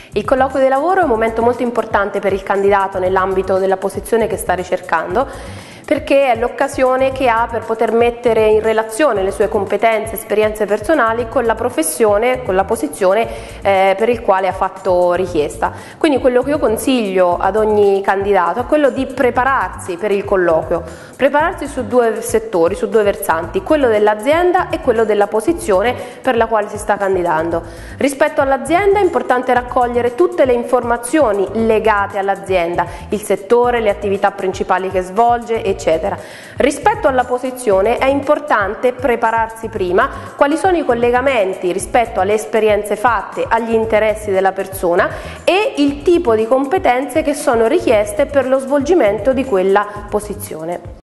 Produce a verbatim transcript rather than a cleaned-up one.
Il colloquio di lavoro è un momento molto importante per il candidato nell'ambito della posizione che sta ricercando, perché è l'occasione che ha per poter mettere in relazione le sue competenze, esperienze personali con la professione, con la posizione eh, per il quale ha fatto richiesta. Quindi quello che io consiglio ad ogni candidato è quello di prepararsi per il colloquio, prepararsi su due settori, su due versanti, quello dell'azienda e quello della posizione per la quale si sta candidando. Rispetto all'azienda è importante raccogliere tutte le informazioni legate all'azienda, il settore, le attività principali che svolge, eccetera. Rispetto alla posizione è importante prepararsi prima quali sono i collegamenti rispetto alle esperienze fatte, agli interessi della persona e il tipo di competenze che sono richieste per lo svolgimento di quella posizione.